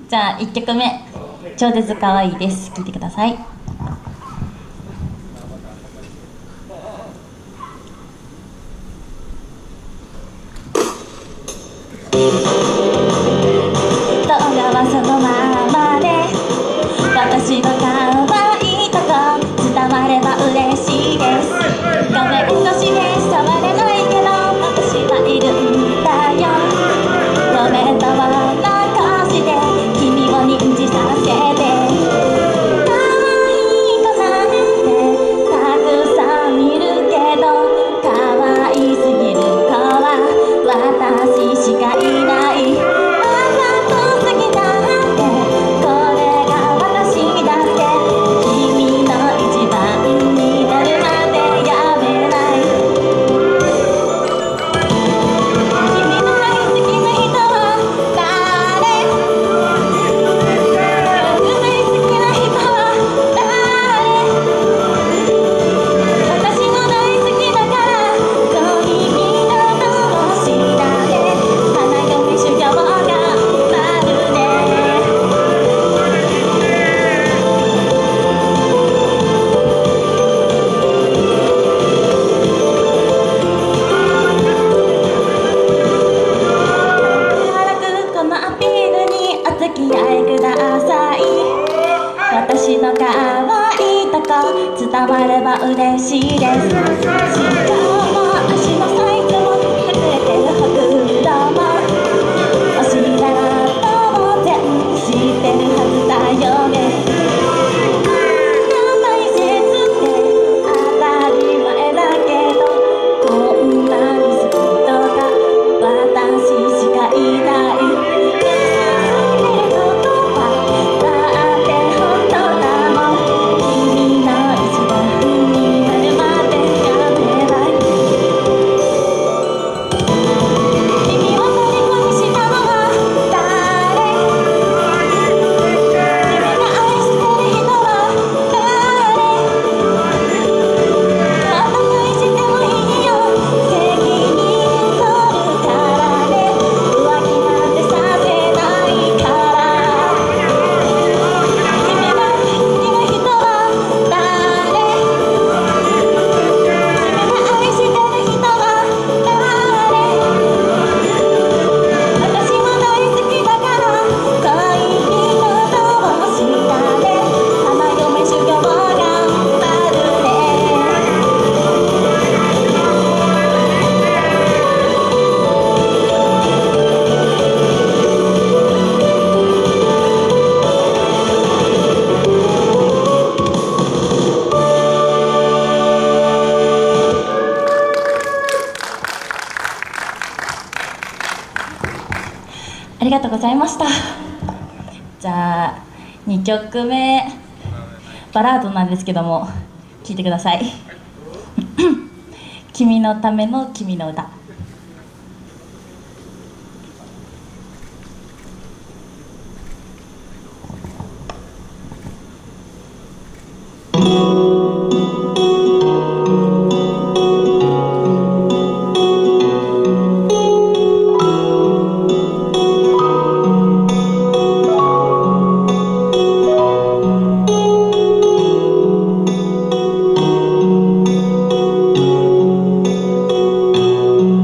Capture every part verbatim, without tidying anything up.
じゃあいっきょくめ「超絶かわいい」です。聴いてください。動画はそのままで私の可愛いとこ伝われば嬉しいです。画面越しで触れないけど私はいるんだよ。ごめんと残して君を認知させて可愛い子なんてたくさんいるけど可愛すぎる子は私しかいない。私の可愛いとこ伝われば嬉しいです。身長も足のサイズも隠れてるほくろもお尻だとも全部知ってるはずだよね。大切って当たり前だけどこんなに好きとか私しかいない。ありがとうございました。じゃあにきょくめバラードなんですけども聴いてください。君のための君の歌。 「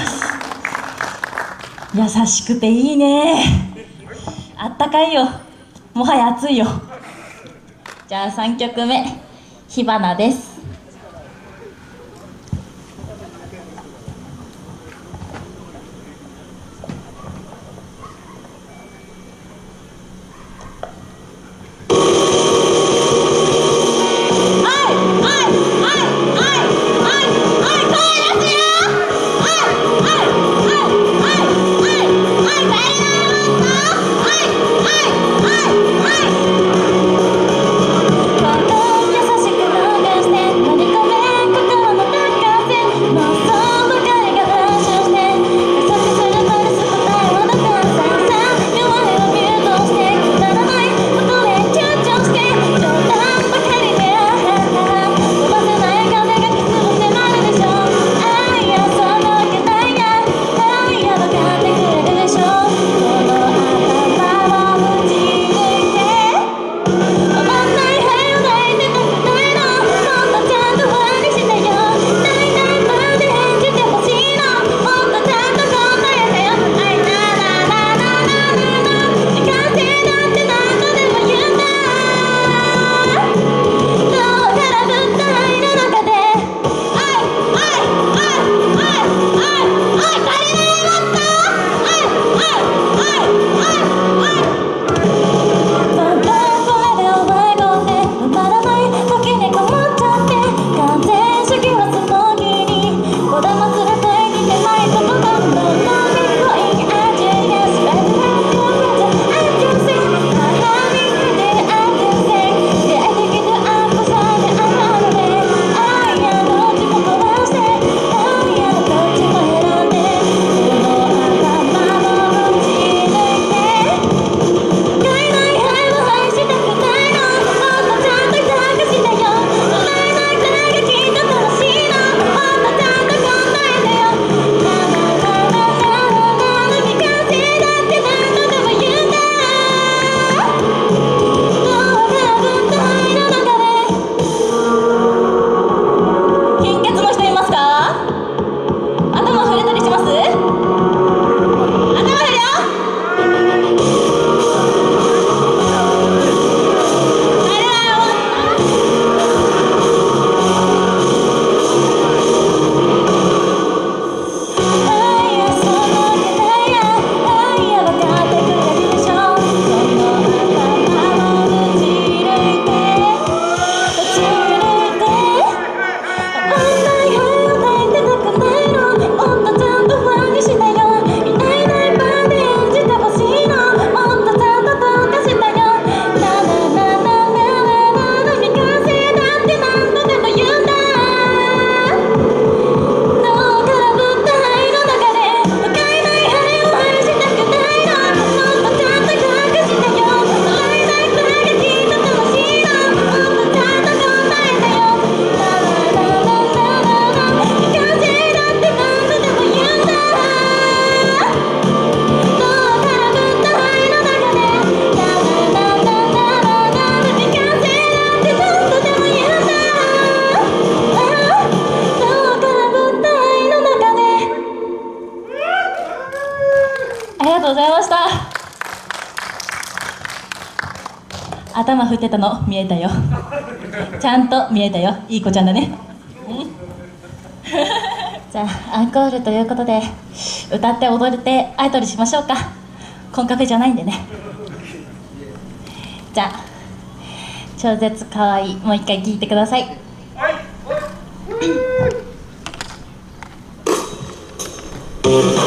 ます。優しくていいね。あったかいよ。もはや暑いよ。じゃあさんきょくめ、火花です。頭振ってたの見えたよ。ちゃんと見えたよ。いい子ちゃんだね。じゃあアンコールということで歌って踊れてアイドルしましょうか。コンカフェじゃないんでね。じゃあ超絶かわいい、もう一回聴いてください。はい